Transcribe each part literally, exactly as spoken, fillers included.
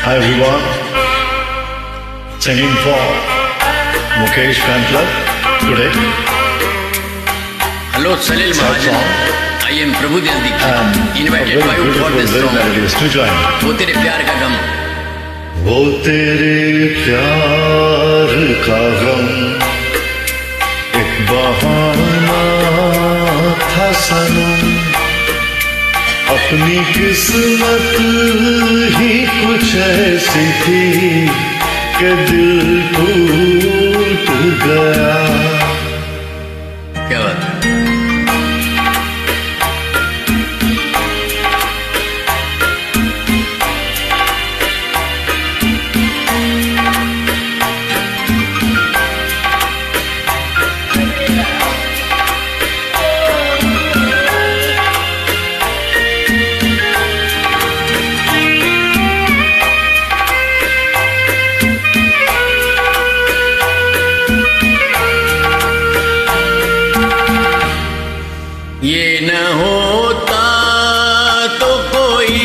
Hi everyone, singing for Mukesh Fan Club today. Hello, Salil Mahajan. I am Prabhu Dikshit, invited by you for this song. To join. वो तेरे प्यार का गम. वो तेरे प्यार का गम एक बहाना था सनम, अपनी किस्मत ही कुछ ऐसी थी कि दिल टूट गया. क्या बात है? ये न होता तो कोई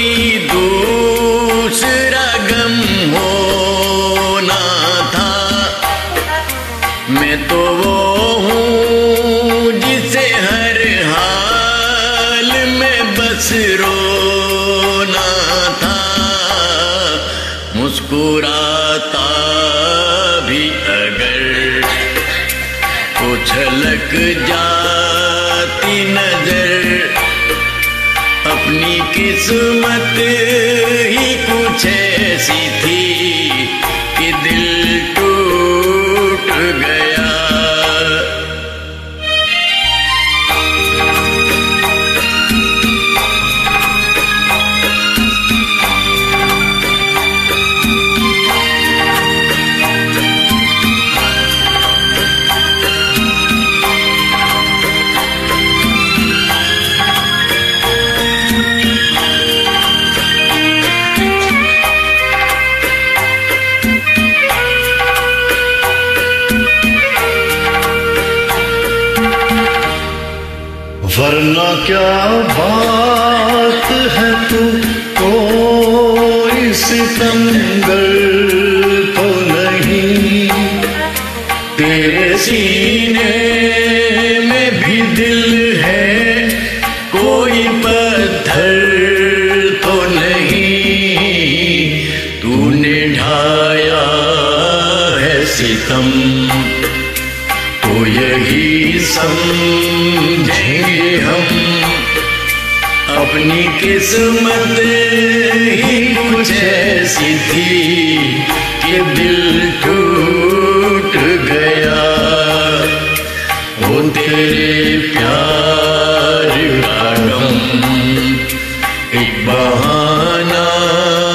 दूसरा गम होना था. मैं तो वो हूँ जिसे हर हाल में बस रोना था. मुस्कुराता भी अगर तो झलक जाती नजर, अपनी किस्मत ही कुछ ऐसी थी कि दिल टूट गया. वरना क्या बात है तू कोई सितमगर तो नहीं, तेरे सीने में भी दिल है कोई पत्थर तो नहीं. तूने ढाया है सितम तो यही समझेंगे हम, अपनी किस्मत ही कुछ ऐसी थी कि दिल टूट गया. वो तेरे प्यार का गम एक बहाना